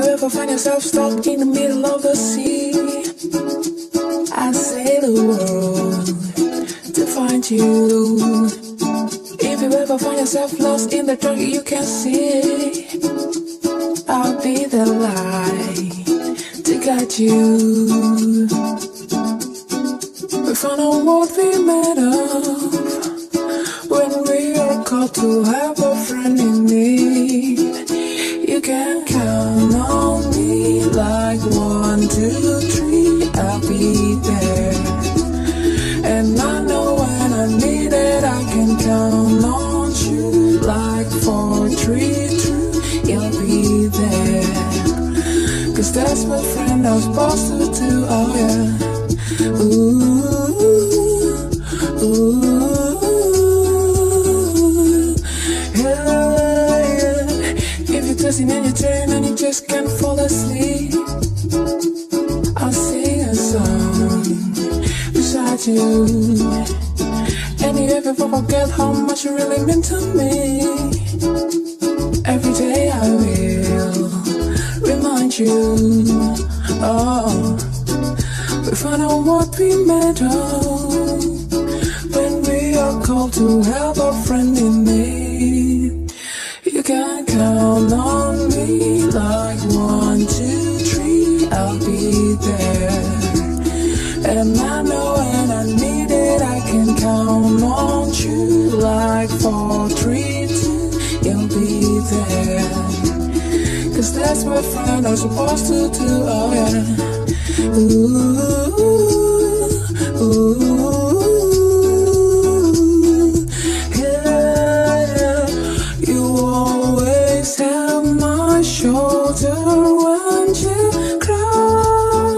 ever find yourself stuck in the middle of the sea, I sail the world to find you. If you ever find yourself lost in the dark you can't see, I'll be the light to guide you. We found out what we made of when we are called to have a friend in need. You can count on me like 1, 2, 3, I'll be there. And I know when I need it I can count on you like 4, 3, 2, you'll be there. Cause that's what friends are supposed to do, oh yeah. Ooh, ooh, yeah, yeah. If you're tossing and you're turning and you just can't fall asleep, I'll sing a song beside you. And you ever forget how much you really meant to me, every day I will remind you. Oh, we found out what we made of when we are called to help a friend in need. You can count on me like 1, 2, 3, I'll be there. And I know when I need it I can count on you like 4, 3, 2, you'll be there. Cause that's what friends are supposed to do, oh yeah. Ooh, ooh, yeah, yeah. You always have my shoulder when you cry.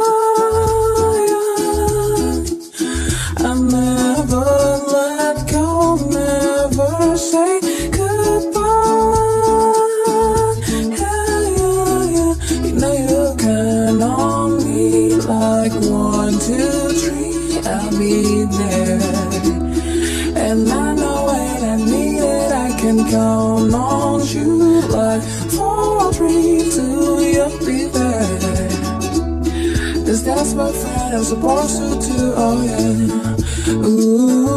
I never let go, never say goodbye. Yeah, yeah, yeah. You know you can on me like 1, 2, 3, I'll be there. And I know when I need it I can count on you like 4, 3, 2, you'll be there. Cause that's what friends are supposed to do, oh yeah. Ooh.